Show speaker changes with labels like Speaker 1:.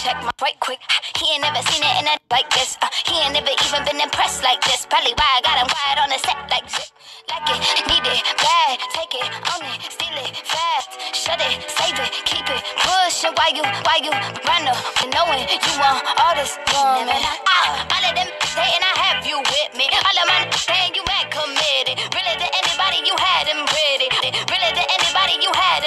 Speaker 1: check my right quick. He ain't never seen it in a like this. He ain't never even been impressed like this. Probably why I got him quiet on the set like shit. Like it, need it, bad, take it, own it, steal it, fast, shut it, save it, keep it, push it. Why you run up, knowing you want all this woman? All of them saying I have you with me. All of my saying you mad committed. Really to anybody you had them pretty. Really to anybody you had